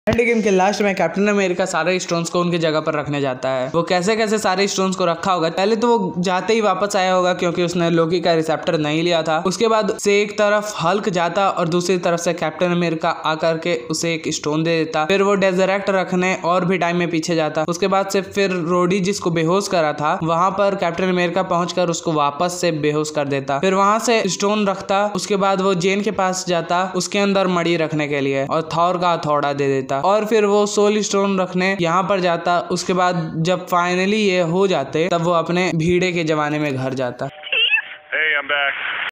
And game के last में captain America सारे स्टोन्स को उनकी जगह पर रखने जाता है। वो कैसे कैसे सारे स्टोन्स को रखा होगा, पहले तो वो जाते ही वापस आया होगा क्योंकि उसने लोकी का रिसेप्टर नहीं लिया था। उसके बाद से एक तरफ हल्क जाता और दूसरी तरफ से कैप्टन अमेरिका आकर के उसे एक स्टोन दे देता। फिर वो डेजरेक्ट रखने और भी टाइम में पीछे जाता। उसके बाद से फिर रोडी जिसको बेहोश करा था वहां पर कैप्टन अमेरिका पहुंचकर उसको वापस से बेहोश कर देता। फिर वहां से स्टोन रखता। उसके बाद वो जेन के पास जाता उसके अंदर मड़ी रखने के लिए और थॉर का हथौड़ा दे देता। और फिर वो सोल स्टोन रखने यहाँ पर जाता। उसके बाद जब फाइनली ये हो जाते तब वो अपने भीड़े के जमाने में घर जाता। Hey, I'm back.